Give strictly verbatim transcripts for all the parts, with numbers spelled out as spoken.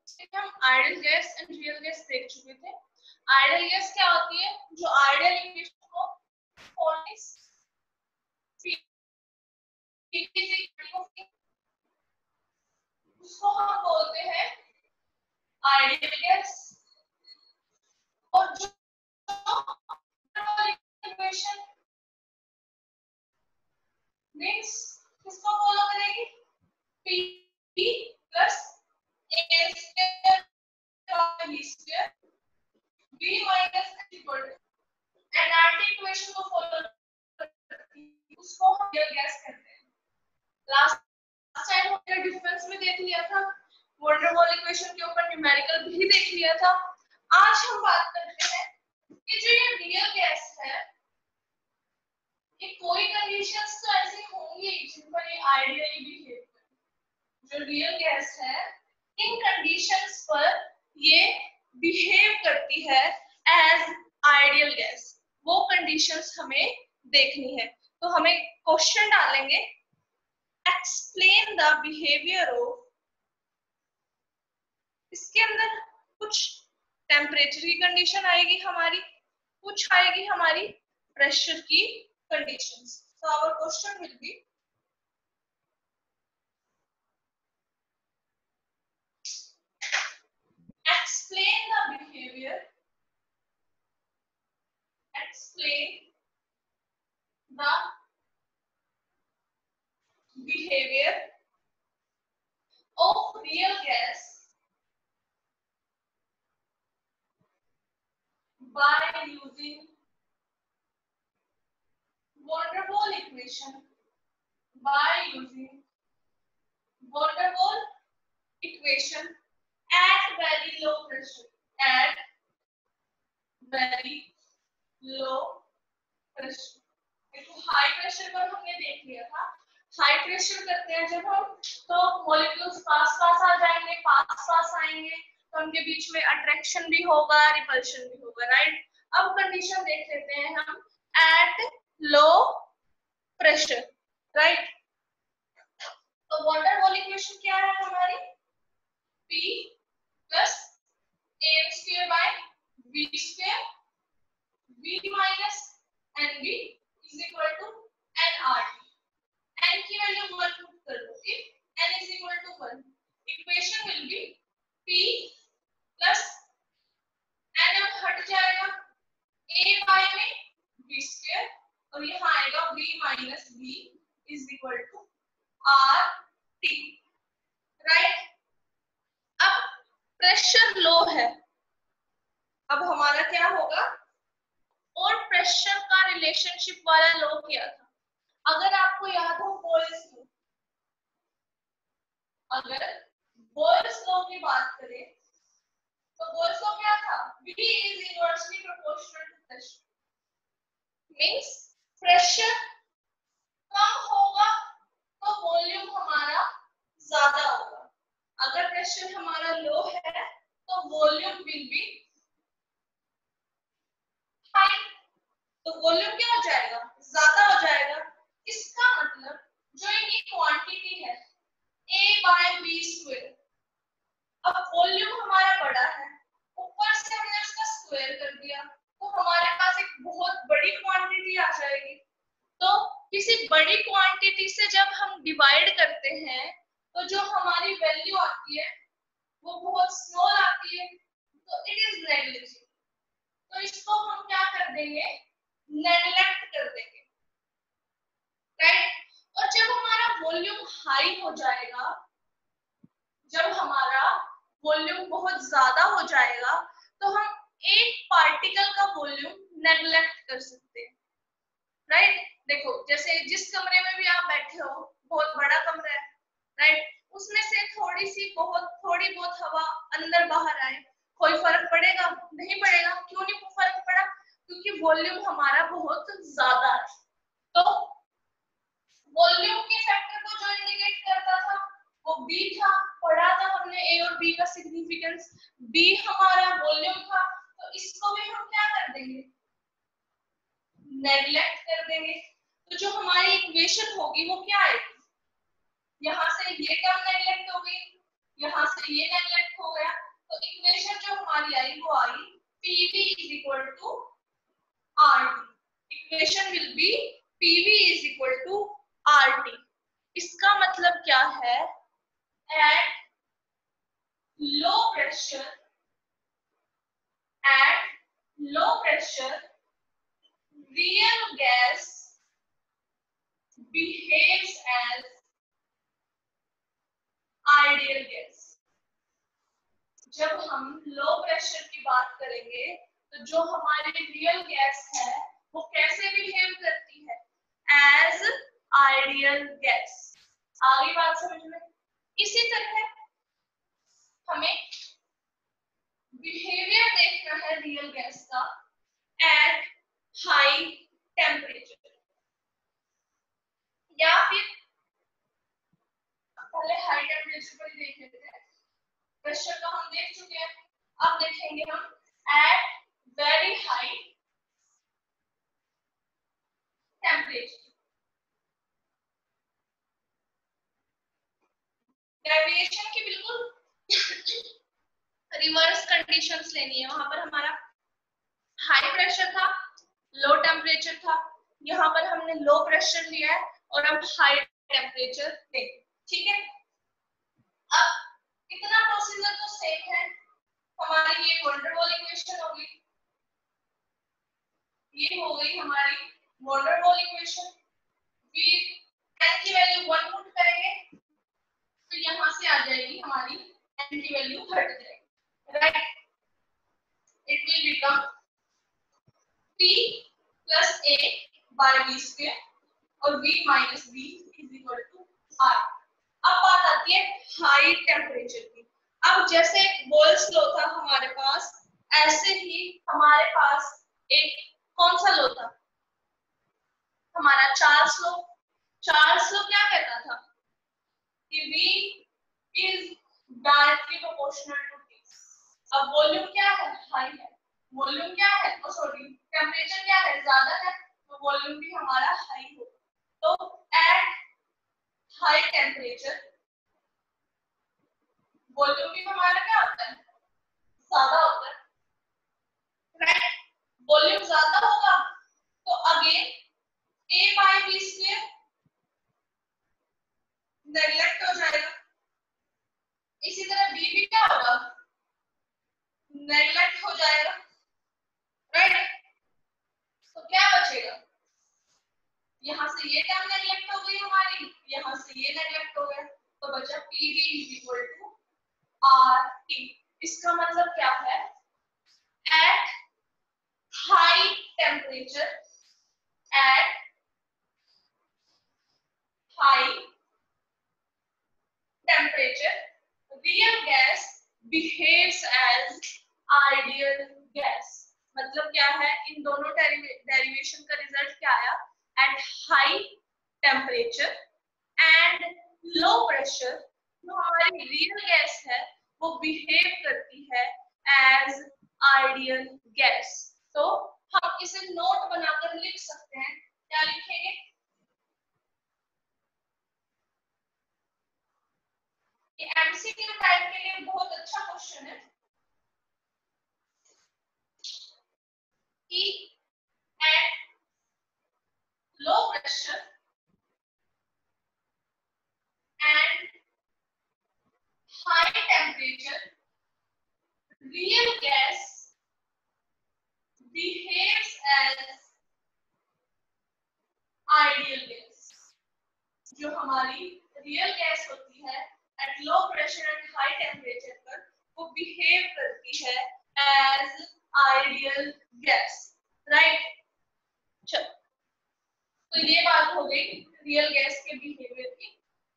हम ideal gas and real gas देख चुके थे। आइडियल गैस क्या होती है? जो आइडियल इक्वेशन को उसको हम बोलते हैं आइडियल गैस। और जो इक्वेशन मींस किसको फॉलो करेगी? P plus A square B square B minus equal to NRT equation को फॉलो करती है, उसको हम रियल गैस कहते हैं। लास्ट टाइम हमने डिफरेंस में देख लिया था, वॉन डेर वाल इक्वेशन के ऊपर न्यूमेरिकल भी देख लिया था। आज हम बात करते हैं कि जो ये रियल गैस है, ये कोई कंडीशंस तो ऐसी होंगी जिन पर ये आइडियली बिहेव करे। जो रियल गैस है, इन कंडीशंस पर ये बिहेव करती है एज आइडियल गैस। वो कंडीशंस हमें देखनी है। तो हमें क्वेश्चन डालेंगे, एक्सप्लेन द बिहेवियर ऑफ, इसके अंदर कुछ टेम्परेचर की कंडीशन आएगी हमारी, कुछ आएगी हमारी प्रेशर की conditions. So our question will be explain the behavior, explain the behavior of real gas by using van der Waal equation, by using van der Waal equation at very low pressure, at very low pressure। देखो high pressure पर हमने देख लिया था, high pressure करते हैं जब हम, तो मॉलिक्यूल्स पास पास आ जाएंगे, पास पास आएंगे, तो उनके बीच में अट्रैक्शन भी होगा, रिपल्शन भी होगा, राइट। अब कंडीशन देख लेते हैं हम एट लो प्रेशर, राइट। तो van der Waal इक्वेशन क्या है हमारी? P plus A square by B square B minus N B is equal to N R T। N की वैल्यू वन पुट कर दो, if N is equal to one, equation will be P plus N अब हट जाएगा, A by में B square और यहाँ आएगा B minus B is equal to R T, right। अब प्रेशर लो है, अब हमारा क्या होगा? और प्रेशर का रिलेशनशिप वाला लो क्या था? अगर आपको याद हो बोयल्स लॉ, अगर बोयल्स लॉ की बात करें तो बोयल्स लॉ क्या था? V is inversely proportional to pressure, means pressure कम होगा तो वॉल्यूम हमारा ज्यादा होगा। अगर प्रेशर हमारा लो है तो वॉल्यूम विल बी हाई, तो वॉल्यूम क्या हो जाएगा? ज्यादा हो जाएगा। इसका मतलब जो इनकी क्वांटिटी है A by B स्क्वायर, अब वॉल्यूम हमारा बड़ा है, ऊपर से हमने उसका स्क्वायर कर दिया, तो हमारे पास एक बहुत बड़ी क्वांटिटी आ जाएगी। तो किसी बड़ी क्वांटिटी से जब हम डिवाइड करते हैं तो जो हमारी वैल्यू आती है वो बहुत स्मॉल आती है, तो इट इज नेग्लिजिबल। तो इसको हम क्या कर देंगे? नेग्लेक्ट कर देंगे, राइट। और जब हमारा वॉल्यूम हाई हो जाएगा, जब हमारा वॉल्यूम बहुत ज्यादा हो जाएगा, तो हम एक पार्टिकल का वॉल्यूम नेग्लेक्ट कर सकते हैं, राइट। देखो जैसे जिस कमरे में भी आप बैठे हो, बहुत बड़ा कमरा है, राइट, उसमें से थोड़ी सी बहुत थोड़ी बहुत हवा अंदर बाहर आए, कोई फर्क पड़ेगा? नहीं पड़ेगा। क्यों नहीं फर्क पड़ा? क्योंकि वॉल्यूम हमारा बहुत ज्यादा है। तो वॉल्यूम के फैक्टर को जो इंडिकेट करता था वो बी था, पढ़ा था हमने ए और बी का सिग्निफिकेंस, बी हमारा वॉल्यूम था, तो इसको भी हम क्या कर देंगे? नेग्लेक्ट कर देंगे। तो जो हमारी इक्वेशन होगी वो क्या आएगी? यहाँ से ये टर्म नेग्लेक्ट हो गई, यहाँ से ये नेगलेक्ट हो गया, तो इक्वेशन जो हमारी आई वो आई PV is equal to RT. Equation will be PV is equal to RT. इसका मतलब क्या है, at low pressure at low pressure real gas behaves as ideal gas। जब हम लो प्रेशर की बात करेंगे तो जो हमारी रियल गैस है वो कैसे बिहेव करती है, एज आइडियल गैस। आगे बात समझ में। इसी तरह हमें बिहेवियर देखना है रियल गैस का एट हाई टेम्परेचर, या फिर पहले हाई टेम्परेचर पर देख लेते हैं। प्रेशर का हम देख चुके हैं, अब देखेंगे हम at very high temperature. Deviation की बिल्कुल रिवर्स कंडीशंस लेनी है। वहां पर हमारा हाई प्रेशर था, लो टेम्परेचर था, यहाँ पर हमने लो प्रेशर लिया है और अब हाई टेम्परेचर लेंगे, ठीक है। अब इतना प्रोसीजर तो सेम है। हमारी ये वॉन डेर वाल इक्वेशन होगी, ये हो गई हमारी वॉन डेर वाल इक्वेशन। फिर n की वैल्यू वन पुट करेंगे तो यहाँ से आ जाएगी हमारी n की वैल्यू हट जाएगी, right. It will become p plus a by v square और v minus v is equal to r। अब बात आती है हाई टेम्परेचर की। अब जैसे बॉयल्स लॉ था हमारे पास, ऐसे ही हमारे पास एक कौन सा लॉ था, हमारा चार्ल्स लॉ। चार्ल्स लॉ क्या कहता था कि V is directly proportional to T। अब वॉल्यूम क्या है, हाई है, वॉल्यूम क्या है, ओ सॉरी टेम्परेचर क्या है, ज्यादा है, तो वॉल्यूम भी हमारा हाई होगा। तो एट हाई टेम्परेचर वॉल्यूम भी हमारा क्या होता है, ज्यादा होता है, राइट। वॉल्यूम ज्यादा होगा तो again A by B square neglect हो जाएगा। इसी तरह B भी क्या होगा, नेगलेक्ट हो जाएगा, राइट। तो क्या बचेगा, यहाँ से ये टर्म नेगलेक्ट हो गई हमारी, यहाँ से ये नेगलेक्ट हो गया, तो बचा PV is equal to R T. इसका मतलब क्या है, at high temperature, at high temperature real gas behaves as ideal gas. मतलब क्या है, इन दोनों डेरिवेशन का रिजल्ट क्या आया, at high temperature and low pressure जो हमारी रियल गैस है वो बिहेव करती है एज आइडियल गैस। तो हम इसे नोट बनाकर लिख सकते हैं, क्या लिखेंगे, ये एमसीक्यू टाइप के लिए बहुत अच्छा क्वेश्चन है कि at low pressure and high temperature real gas behaves as ideal gas. जो हमारी रियल गैस होती है at low pressure and high temperature पर वो बिहेव करती है एज आइडियल गैस, राइट। चलो, तो ये बात हो गई रियल गैस के बिहेवियर की।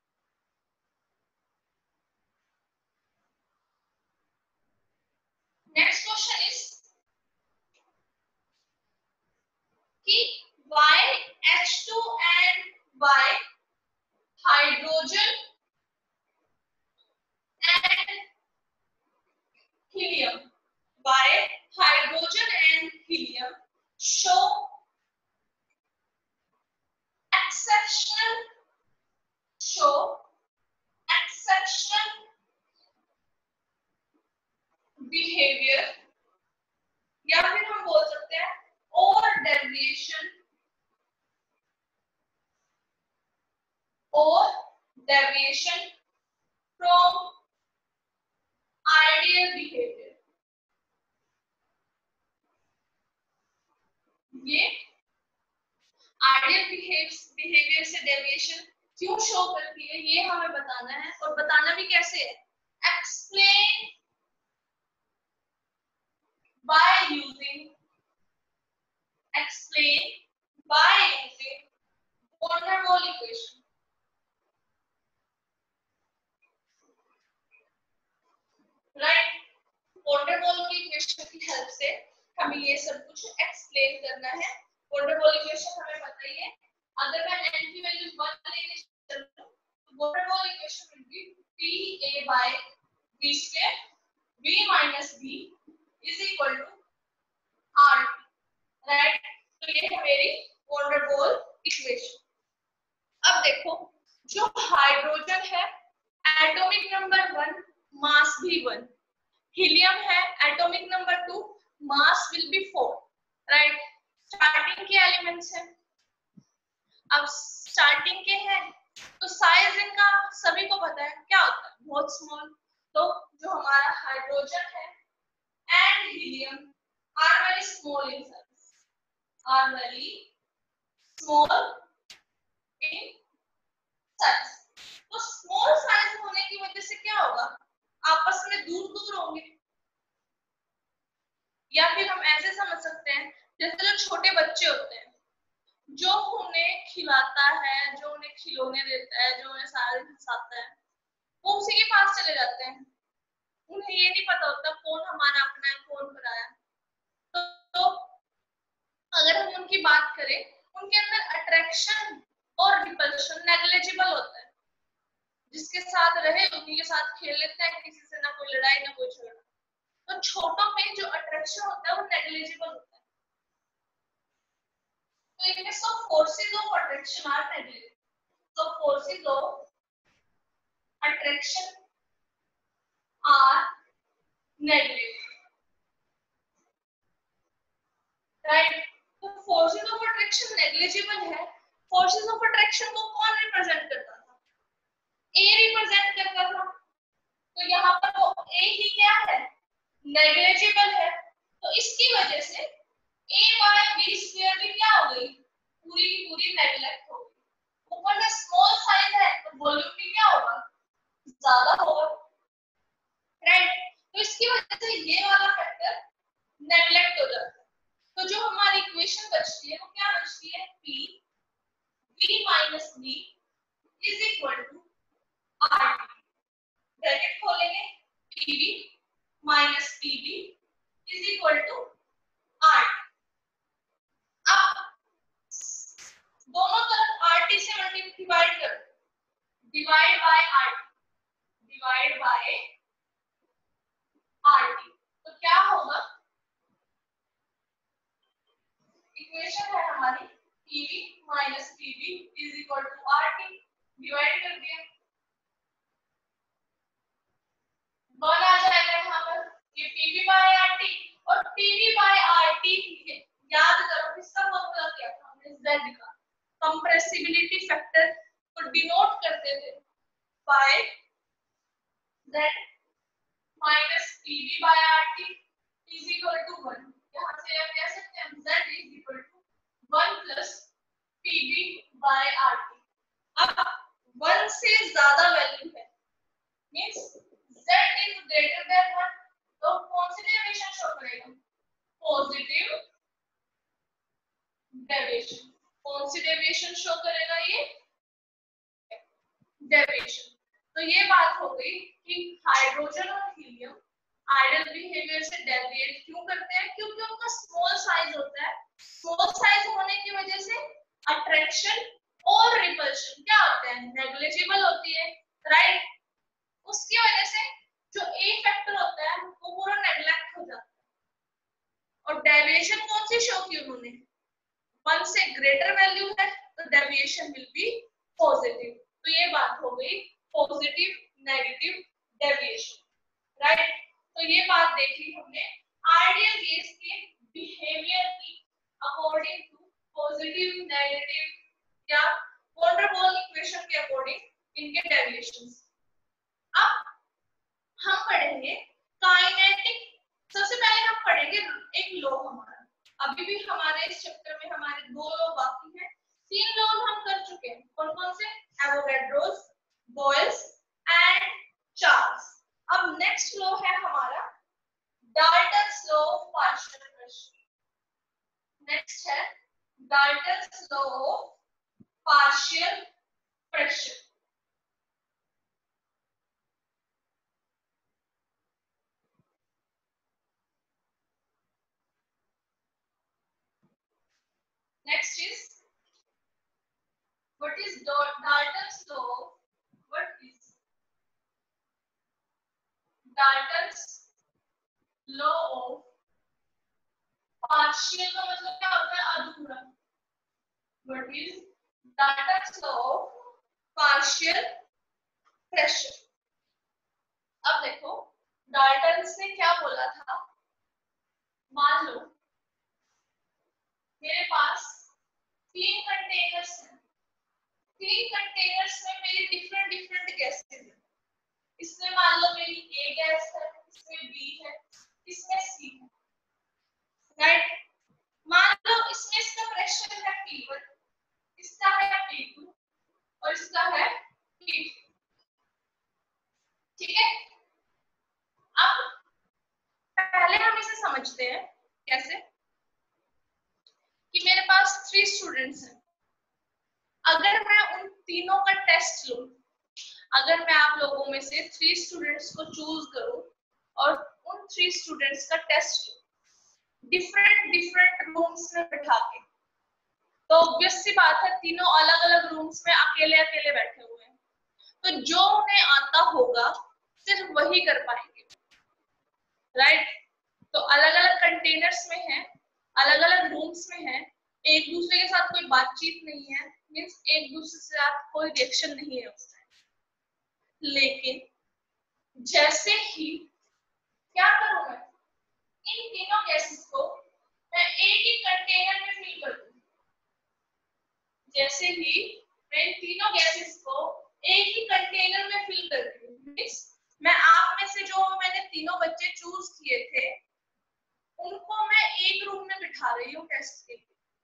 नेक्स्ट क्वेश्चन इज कि why H two and why hydrogen and helium, why hydrogen and helium show exceptional show exceptional behaviour, या फिर हम बोल सकते हैं और डेविएशन और डेविएशन फ्रॉम आइडियल बिहेवियर। ये आइडियल बिहेवियर से डेविएशन क्यों शो करती है ये हमें बताना है, और बताना भी कैसे है। Explain by using explain by using van der Waal equation. Right, van der Waal की इक्वेशन की हेल्प से हमें ये सब कुछ एक्सप्लेन करना है। वॉन डेर वाल इक्वेशन हमें बताइए, अगर मैं n की वैल्यू वन लेके चलूं तो van der Waal equation will be p a by v square v minus b is equal to r। Right, तो ये है मेरी वॉन डेर वाल इक्वेशन। अब देखो, जो हाइड्रोजन है एटॉमिक नंबर वन, मास भी वन, हीलियम है atomic number two, mass will be four. Right, starting के एलिमेंट्स हैं। अब स्टार्टिंग के हैं तो साइज इनका सभी को पता है क्या होता है, बहुत स्मॉल। तो जो हमारा हाइड्रोजन है and helium are very small in size, are very small in size. तो स्मॉल साइज होने की वजह से क्या होगा, आपस में दूर दूर होंगे। या फिर हम ऐसे समझ सकते हैं जैसे जो छोटे बच्चे होते हैं, जो उन्हें खिलाता है, जो उन्हें खिलौने देता है, जो उन्हें सारे हंसाता है, वो उसी के पास चले जाते हैं। उन्हें ये नहीं पता होता कौन हमारा अपना है कौन पराया। तो, तो अगर हम उनकी बात करें, उनके अंदर अट्रैक्शन और रिपल्शन नेग्लिजिबल होता है। जिसके साथ रहे उन्हीं के साथ खेल लेते हैं, किसी से ना कोई लड़ाई ना कोई झगड़ा। तो छोटों में जो अट्रैक्शन होता है वो नेग्लिजिबल होता है। तो इनमें सब forces of attraction are negligible. So forces of attraction are negligible, right? तो forces of attraction negligible है। forces of attraction को कौन रिप्रेजेंट करता था, A रिप्रेजेंट करता था। तो यहाँ पर वो A ही क्या है, negligible है। तो इसकी वजह से A by V square भी क्या हो गई, पूरी की पूरी नेग्लेक्ट हो गई। ऊपर से स्मॉल साइज है तो वॉल्यूम भी क्या होगा, ज्यादा होगा। राइट, तो इसकी वजह से ये वाला फैक्टर नेग्लेक्ट हो जाता है। तो जो हमारी इक्वेशन बचती है वो क्या बचती है, P V minus B is equal to R T। Bracket खोलेंगे, P V minus P B is equal to R T। अब दोनों तरफ R T से मल्टीप्लाई डिवाइड कर, divide by R T, divide by R T। तो क्या होगा, equation है हमारी P V minus P B is equal to R T, divide कर दिया, वन आ जाएगा यहाँ पर। ये P V by R T और P V by R T याद करो किसका फॉर्मूला क्या था, हमने Z का कंप्रेसिबिलिटी फैक्टर को डिनोट करते थे by Z minus P V by R T is equal to one. यहाँ से आप कह सकते हैं Z is equal to one plus P V by R T। अब वन से ज्यादा वैल्यू है, means Z is greater than one, तो कौन सी डेविएशन शो करेगा, पॉजिटिव डेविएशन। कौन सी डेविएशन शो करेगा, ये डेविएशन। तो ये बात हो गई कि हाइड्रोजन और हीलियम आइडियल बिहेवियर से डेविएट क्यों करते हैं, क्योंकि उनका स्मॉल साइज होता है। स्मॉल साइज होने की वजह से अट्रैक्शन और रिपल्शन क्या होते हैं, नेग्लिजिबल होती है। राइट, उसकी वजह से जो ए फैक्टर होता है वो पूरा नेग्लेक्ट हो जाता है। और डेविएशन कौन सी शो की उन्होंने, वन से ग्रेटर वैल्यू है तो डेविएशन विल बी पॉजिटिव। तो ये बात हो गई पॉजिटिव नेगेटिव डेविएशन। राइट, तो ये बात देख ली हमने आइडियल गैस के बिहेवियर की अकॉर्डिंग टू पॉजिटिव, नेगेटिव या वॉन डेर वाल इक्वेशन के अकॉर्डिंग इनके डेविएशंस। अब हम पढ़ेंगे काइनेटिक। सबसे पहले हम पढ़ेंगे एक लॉ हमारा, अभी भी हमारे इस चैप्टर में हमारे दो लॉ बाकी हैं। तीन लॉ हम कर चुके हैं, कौन कौन से? Avogadro's, Boyle's and Charles. अब नेक्स्ट लॉ है हमारा Dalton's law of partial pressure. Next है Dalton's law of partial pressure. Next is what is Dalton's law? What is Dalton's law of partial का मतलब क्या होता है? अधूरा। What is Dalton's law of partial pressure? अब देखो डाल्टन्स ने क्या बोला था, मान लो मेरे पास तीन कंटेनर्स हैं, तीन कंटेनर्स में मेरी डिफरेंट डिफरेंट गैसेस हैं। इसमें मान लो मेरी ए गैस है, इसमें बी है, इसमें सी है, राइट। मान लो इसमें इसका प्रेशर है पी वन, इसका है पी टू और इसका है पी थ्री, ठीक है। अब पहले हम इसे समझते हैं कैसे कि मेरे पास थ्री स्टूडेंट्स हैं। अगर मैं उन तीनों का टेस्ट लूं, अगर मैं आप लोगों में से थ्री स्टूडेंट्स को चूज करूं और उन थ्री स्टूडेंट्स का टेस्ट लूं डिफरेंट डिफरेंट रूम्स में बैठा के, तो ऑब्वियस सी बात है तीनों अलग अलग रूम्स में अकेले अकेले बैठे हुए हैं, तो जो उन्हें आता होगा सिर्फ वही कर पाएंगे, राइट। तो अलग अलग कंटेनर्स में है, अलग अलग रूम्स में है, एक दूसरे के साथ कोई बातचीत नहीं है, मींस एक दूसरे से साथ कोई रिएक्शन नहीं है उस टाइम। लेकिन जैसे ही क्या करूं मैं, इन तीनों गैसेस को मैं एक ही कंटेनर में फिल कर दूं। जैसे ही मैं इन तीनों गैसेस को एक ही कंटेनर में फिल कर दूं, मींस मैं आप में से जो मैंने तीनों बच्चे चूज किए थे उनको मैं एक रूम में बिठा रही हूँ टेस्ट के लिए,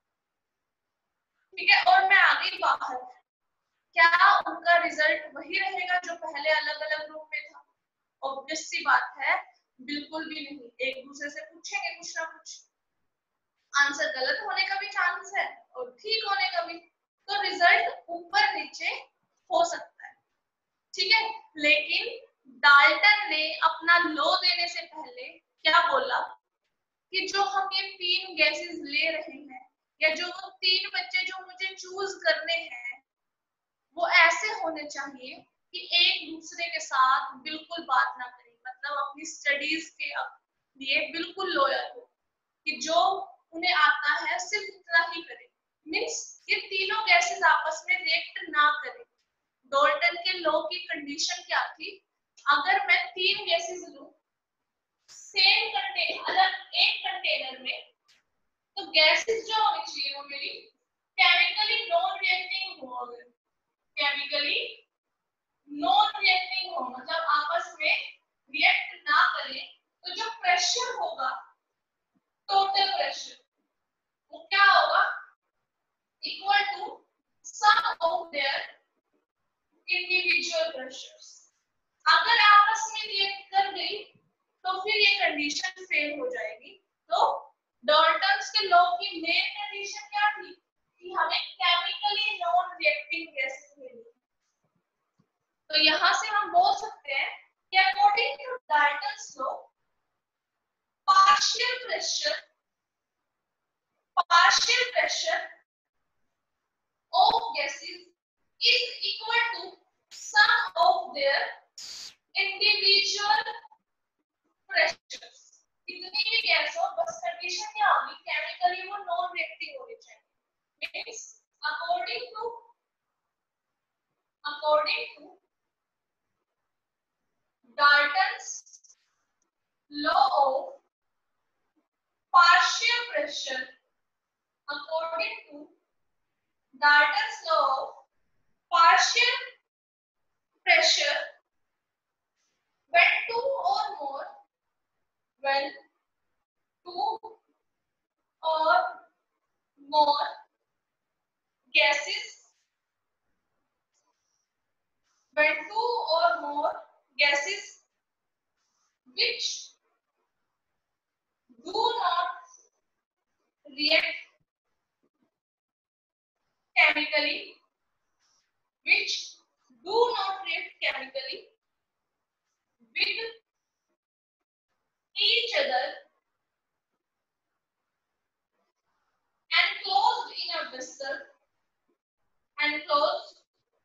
ठीक है, और मैं आ गई बाहर। क्या उनका रिजल्ट वही रहेगा जो पहले अलग अलग रूम में था? ऑब्वियस सी बात है, बिल्कुल भी नहीं। एक दूसरे से पूछेंगे कुछ ना कुछ, आंसर गलत होने का भी चांस है और ठीक होने का भी, तो रिजल्ट ऊपर नीचे हो सकता है, ठीक है। लेकिन डाल्टन ने अपना लॉ देने से पहले क्या बोला कि जो हम ये तीन गैसेस ले रहे हैं या जो वो तीन बच्चे जो मुझे चूज करने हैं वो ऐसे होने चाहिए कि एक दूसरे के साथ बिल्कुल बात ना करें, मतलब अपनी स्टडीज के लिए बिल्कुल लॉयल हो, कि जो उन्हें आता है सिर्फ उतना ही करें, मींस ये तीनों गैसेस आपस में रिएक्ट ना करें। डाल्टन के लॉ की कंडीशन क्या थी? अगर मैं तीन गैसेस लूं सेम कंटेनर, अलग एक कंटेनर में, तो गैसेस जो होनी चाहिए वो मेरी केमिकली नॉन रिएक्टिंग हो, केमिकली नॉन रिएक्टिंग हो, मतलब आपस में रिएक्ट ना करें, तो जो प्रेशर होगा टोटल प्रेशर वो क्या होगा? Equal to sum of their individual pressures. अगर आपस में रिएक्ट कर गई तो फिर ये कंडीशन फेल हो जाएगी। तो डाल्टन्स के लॉ की मेन कंडीशन क्या थी कि हमें केमिकली नॉन रिएक्टिंग गैसेस मिली। तो यहां से हम बोल सकते हैं कि according to Dalton's law partial pressure partial pressure of gases is equal to sum of their individual pressures। कितनी भी गैस हो, बस कंडीशन क्या होगी? केमिकली वो नॉन रिएक्टिव होनी चाहिए। Means according to according to Dalton's law of partial pressure. According to Dalton's law of partial pressure, when two or more, when two or more gases, when two or more gases which do not react chemically, which do not react chemically with each other enclosed in a vessel, enclosed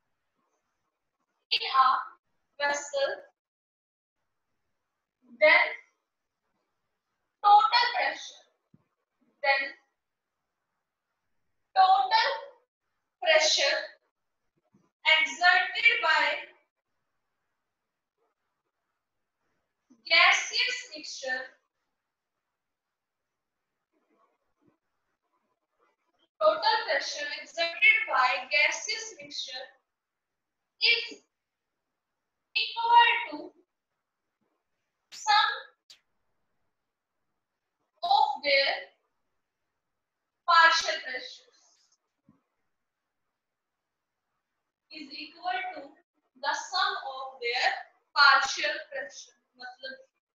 in a vessel, then total pressure, then total pressure exerted by gaseous mixture, total pressure exerted by gaseous mixture is equal to sum of their partial pressures, is equal to the sum of their partial pressure. मतलब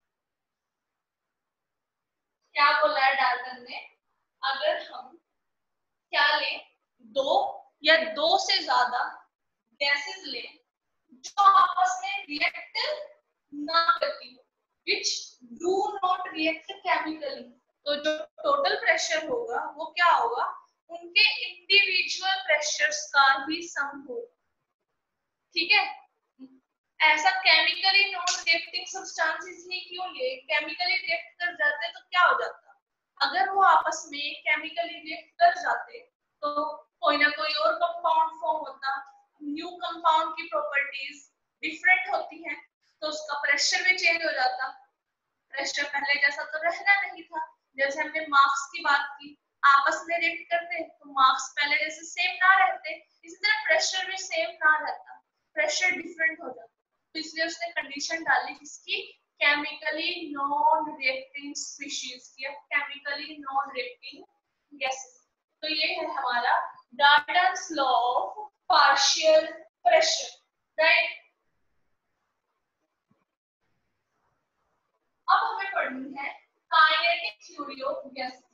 क्या बोला है Dalton ने, अगर हम क्या लें, दो या दो से ज्यादा गैसेस लें जो आपस में रिएक्ट ना करती हो, which do not react chemically, तो जो टोटल प्रेशर होगा वो क्या होगा, उनके इंडिविजुअल प्रेशर्स का भी सम होगा. ठीक है, ऐसा केमिकली नॉन रिएक्टिंग सब्सटेंसेस ही क्यों ले, केमिकली रिएक्ट कर जाते तो क्या हो जाता, अगर वो आपस में केमिकली रिएक्ट कर जाते तो कोई ना कोई और कंपाउंड फॉर्म होता, न्यू कंपाउंड की प्रॉपर्टीज डिफरेंट होती हैं तो उसका प्रेशर भी चेंज हो जाता. प्रेशर पहले जैसा तो रहना नहीं था, जैसे हमने मार्क्स की बात की, आपस में रिएक्ट करते तो मार्क्स पहले जैसे सेम ना रहते, इसी तरह प्रेशर भी सेम ना रहता, प्रेशर डिफरेंट हो जाता. तो इसलिए उसने कंडीशन डाली किसकी, केमिकली नॉन रिएक्टिंग स्पीशीज की, केमिकली नॉन रिएक्टिंग गैसेस. तो ये है हमारा Dalton's law of partial pressure, right. अब हमें पढ़नी है kinetic theory of gases.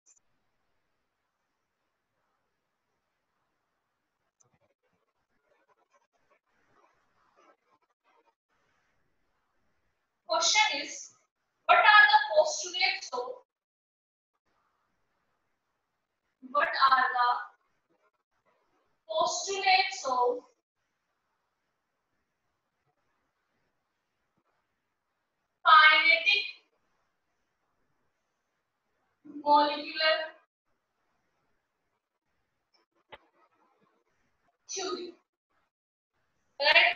Question is, what are the postulates of what are the postulates of kinetic molecular theory, राइट.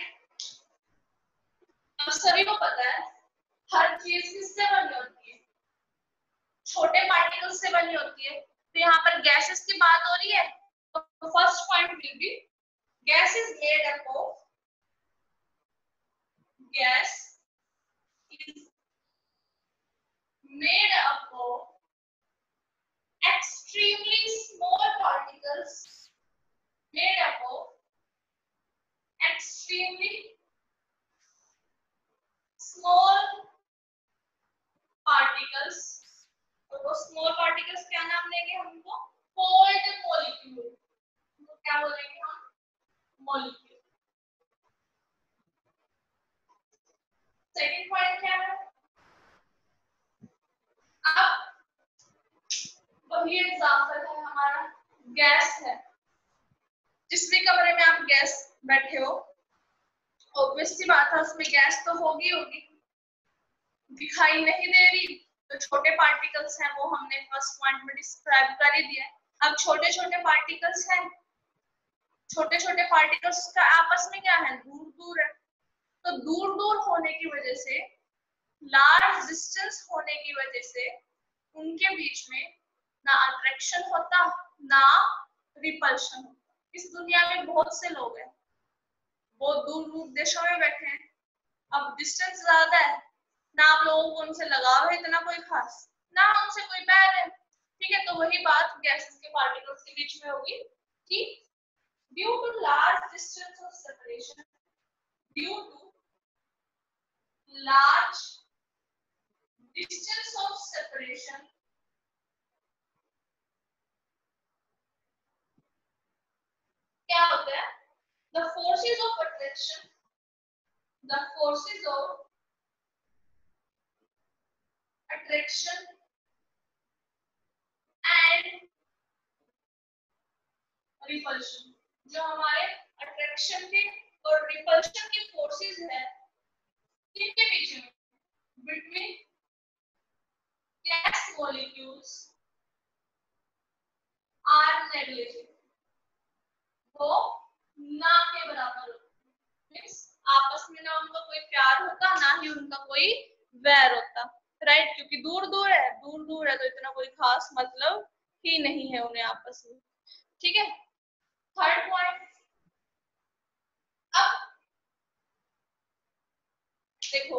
अब सभी को पता है हर चीज किससे बनी होती है, छोटे पार्टिकल्स से बनी होती है. तो यहाँ पर गैसेस की बात हो रही है तो first point will be gas is made up of, gas is made up of extremely small particles, made up of extremely small particles. और वो small particles क्या नाम देंगे हमको, cold molecule. तो क्या बोलेंगे हम, molecule. सेकंड पॉइंट क्या है, अब वही एग्जांपल है हमारा, गैस है. जिस भी कमरे में आप गैस बैठे हो, ऑब्वियसली बात है उसमें गैस तो होगी होगी, दिखाई नहीं दे रही तो छोटे पार्टिकल्स हैं, वो हमने फर्स्ट पॉइंट में डिस्क्राइब कर ही दिया. अब छोटे छोटे पार्टिकल्स हैं, छोटे छोटे पार्टिकल्स का आपस में क्या है, दूर दूर है. तो दूर दूर होने की वजह से लार्ज डिस्टेंस होने की वजह से उनके बीच में ना अट्रैक्शन होता ना रिपल्शन होता। इस दुनिया में बहुत से लोग हैं, बहुत दूर दूर देशों में बैठे हैं, अब डिस्टेंस ज्यादा है, ना आप लोगों को उनसे लगाव है इतना कोई खास, ना उनसे कोई बैर है, ठीक है। तो वही बात गैसेस के पार्टिकल्स के बीच में होगी कि due to large distance of separation, due to large distance of separation, क्या होता है, the forces of attraction, the forces of attraction and repulsion, जो हमारे अट्रैक्शन के और रिपल्शन के फोर्सेस है किनके बीच में, between gas molecules are negligible, वो ना के बराबर होते हैं, मींस आपस में ना उनका कोई प्यार होता ना ही उनका कोई वैर होता, राइट। क्योंकि दूर दूर है, दूर दूर है तो इतना कोई खास मतलब ही नहीं है उन्हें आपस में, ठीक है। थर्ड पॉइंट, अब देखो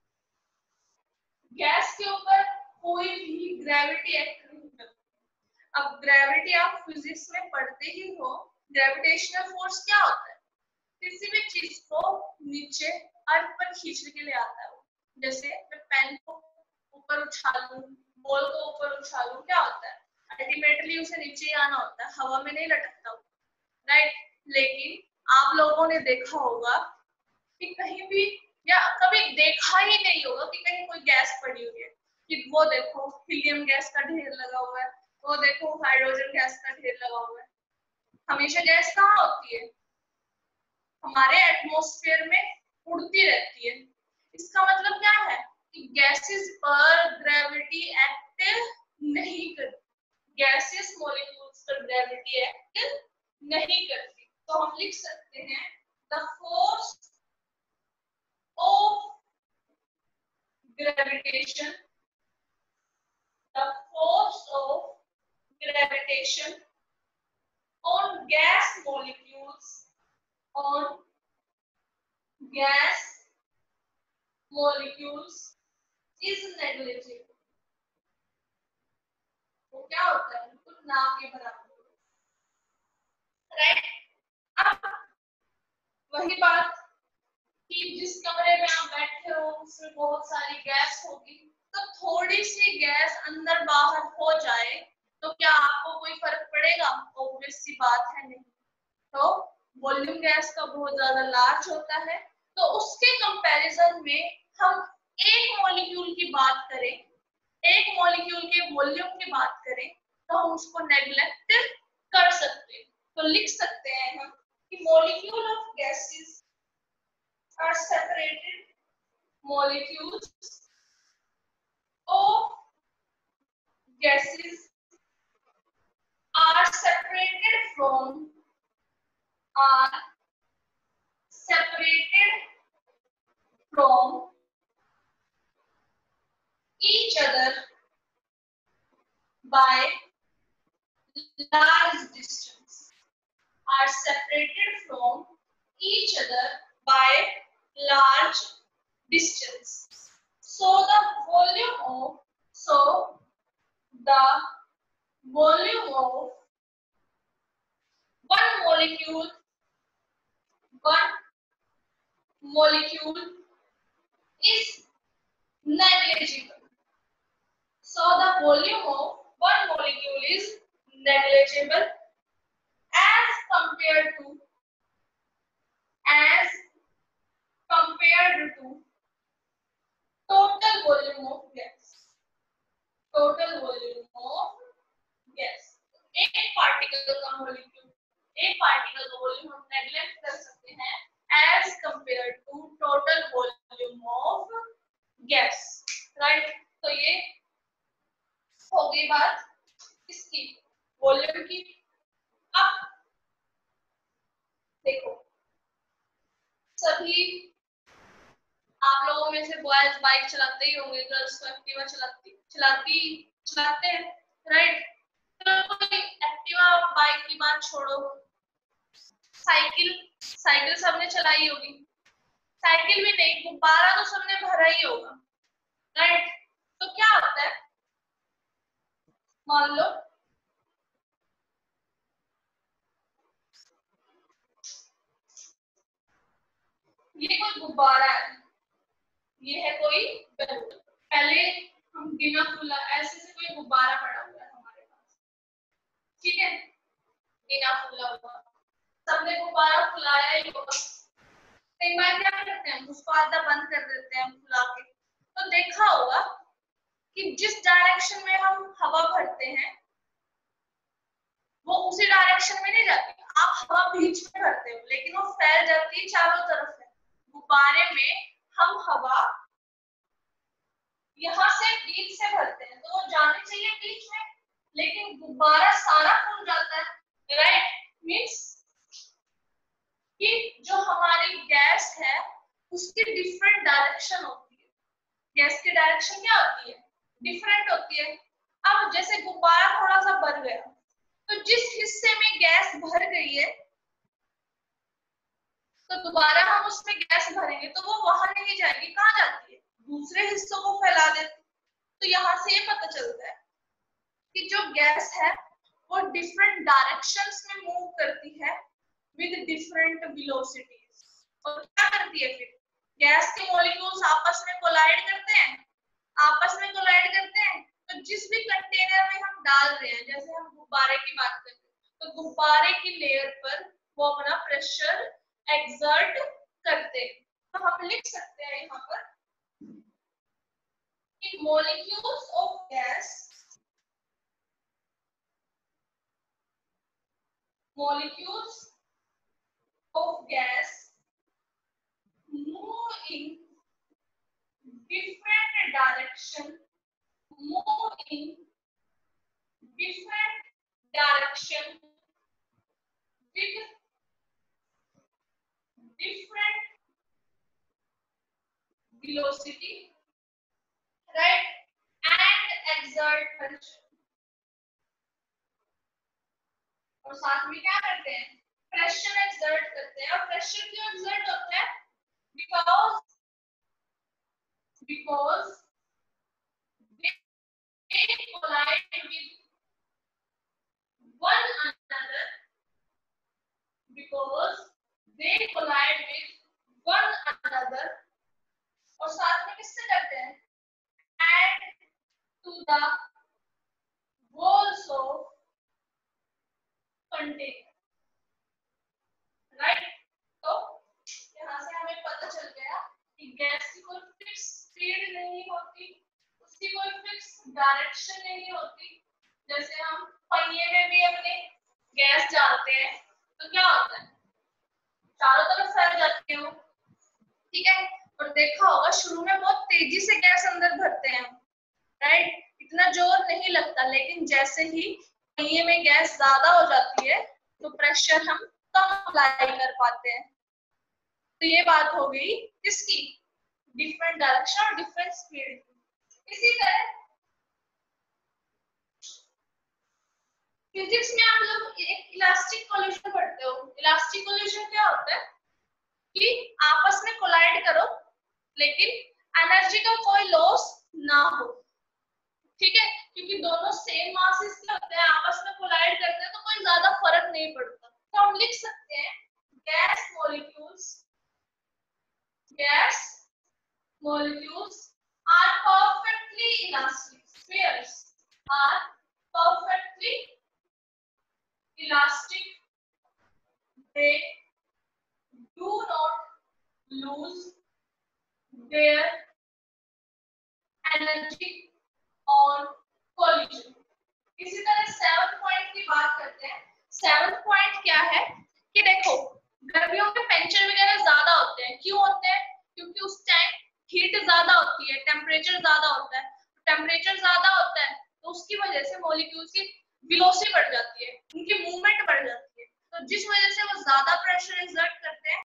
गैस के ऊपर कोई भी ग्रेविटी एक्ट नहीं करती। अब ग्रेविटी आप फिजिक्स में पढ़ते ही हो, ग्रेविटेशनल फोर्स क्या होता है, किसी भी चीज को नीचे अर्थ पर खींचने के लिए आता है। जैसे मैं पेन को ऊपर उछालूं, बॉल को ऊपर उछालूं, क्या होता है, अल्टीमेटली उसे नीचे ही आना होता है, हवा में नहीं लटकता, राइट। लेकिन आप लोगों ने देखा होगा कि कहीं भी, या कभी देखा ही नहीं होगा कि कहीं कोई गैस पड़ी हुई है, कि वो देखो हीलियम गैस का ढेर लगा हुआ है, वो देखो हाइड्रोजन गैस का ढेर लगा हुआ है। हमेशा गैस कहाँ होती है, हमारे एटमॉस्फेयर में उड़ती रहती है। इसका मतलब क्या है कि गैसेस पर ग्रेविटी एक्ट नहीं करती, गैसेस मॉलिक्यूल्स पर ग्रेविटी एक्ट नहीं करती। तो हम लिख सकते हैं the force of gravitation, the force of gravitation on gas molecules, on gas molecules is negligible। तो क्या होता है, बिल्कुल ना के बराबर, राइट। अब वही बात कि जिस कमरे में आप बैठे हो उसमें बहुत सारी गैस होगी, तो थोड़ी सी गैस अंदर बाहर हो जाए तो क्या आपको कोई फर्क पड़ेगा, ऑब्वियस सी बात है नहीं। तो वॉल्यूम गैस का बहुत ज्यादा लार्ज होता है, तो उसके कंपैरिजन में हम एक मॉलिक्यूल की बात करें, एक मॉलिक्यूल के वॉल्यूम की बात करें तो हम उसको नेग्लेक्ट कर सकते हैं। तो लिख सकते हैं हम कि molecule of gases are separated, molecules of gases are separated from are separated from each other by large distance, are separated from each other by large distance. So the volume of so the volume of one molecule one molecule is negligible. So the volume of one molecule is negligible as compared to as compared to total volume of gas. Total volume of gas. एक particle का molecule, एक particle का volume हम neglect कर सकते हैं as compared to total volume of gas, right? तो ये हो गई बात इसकी, वॉल्यूम की। अब देखो सभी आप लोगों में से बॉयज बाइक चलाते ही होंगे, गर्ल्स तो एक्टिवा चलाती चलाती चलाते हैं, राइट। तो कोई एक्टिवा बाइक की बात छोड़ो, साइकिल साइकिल सबने चलाई होगी, साइकिल भी नहीं, गुब्बारा तो सबने भरा ही होगा, राइट। तो क्या होता है, मान लो ये कोई गुब्बारा है, ये है कोई बैलून। पहले हम बिना फुला ऐसे से कोई गुब्बारा पड़ा हुआ है हमारे पास, ठीक है, बिना फुला हुआ, सबने गुब्बारा फुलाया ही होगा। कई बार क्या करते हैं, उसको आधा बंद कर देते हैं फुला के। तो देखा होगा कि जिस डायरेक्शन में हम हवा भरते हैं वो उसी डायरेक्शन में नहीं जाती। आप हवा बीच में भरते हो लेकिन वो फैल जाती है चारों तरफ है। गुब्बारे में हम हवा यहाँ से बीच से भरते हैं तो वो जानी चाहिए बीच में, लेकिन गुब्बारा सारा फूल जाता है, राइट। मींस कि जो हमारी गैस है उसकी डिफरेंट डायरेक्शन होती है। गैस की डायरेक्शन क्या होती है, डिफरेंट होती है। अब जैसे गुब्बारा थोड़ा सा भर गया तो जिस हिस्से में गैस भर गई है तो दोबारा हम उसमें गैस भरेंगे तो वो वहां नहीं जाएगी, कहाँ जाती है, दूसरे हिस्सों को फैला देती। तो यहाँ से ये पता चलता है कि जो गैस है वो डिफरेंट डायरेक्शंस में मूव करती है विद डिफरेंट वेलोसिटीज। और क्या करती है फिर, गैस के मॉलिक्यूल्स आपस में कोलाइड करते हैं, आपस में कोलाइड करते हैं तो जिस भी कंटेनर में हम डाल रहे हैं, जैसे हम गुब्बारे की बात करते हैं तो गुब्बारे की लेयर पर वो अपना प्रेशर एक्सर्ट करते हैं। तो हम लिख सकते हैं यहाँ पर कि molecules of gas molecules of gas move in different direction move in different direction with different velocity, right, and exert pressure। और साथ में क्या करते हैं, प्रेशर एक्सर्ट करते हैं। और प्रेशर क्यों एक्सर्ट होता है, because because they collide with one another because they collide with one another। और साथ में किससे करते हैं, add to the walls of container, right। तो यहाँ से हमें पता चल गया कि गैस की कोई फिक्स स्पीड नहीं होती, उसकी कोई फिक्स डायरेक्शन नहीं होती। जैसे हम पहिए में भी अपने गैस डालते हैं तो क्या होता है, चारों तरफ फैल जाती है वो, ठीक है। और देखा होगा शुरू में बहुत तेजी से गैस अंदर भरते हैं, राइट, इतना जोर नहीं लगता, लेकिन जैसे ही पहिए में गैस ज्यादा हो जाती है तो प्रेशर हम कम अप्लाई कर पाते हैं। तो ये बात हो गई किसकी, डिफरेंट डायरेक्शन और डिफरेंट स्पीड। इसी तरह फिजिक्स में आप लोग एक इलास्टिक कोलिजन पढ़ते हो। इलास्टिक कोलिजन क्या होता है कि आपस में कोलाइड करो लेकिन एनर्जी का कोई लॉस ना हो, ठीक है, क्योंकि दोनों सेम मासेस के होते हैं, आपस में कोलाइड करते हैं तो कोई ज्यादा फर्क नहीं पड़ता। तो हम लिख सकते हैं gas molecules gas molecules are perfectly elastic spheres are perfectly elastic, they do not lose their energy on collision। इसी तरह सेवंथ पॉइंट की बात करते हैं। सेवंथ पॉइंट क्या है कि देखो गर्मियों में पंचर वगैरह ज्यादा होते हैं, क्यों होते हैं, क्योंकि उस टाइम हीट ज्यादा होती है, टेम्परेचर ज्यादा होता है। टेम्परेचर ज्यादा होता है तो उसकी वजह से मॉलिक्यूल्स की वेलोसिटी बढ़ जाती है, उनकी मूवमेंट बढ़ जाती है। तो जिस वजह से वो ज्यादा प्रेशर एक्सर्ट करते हैं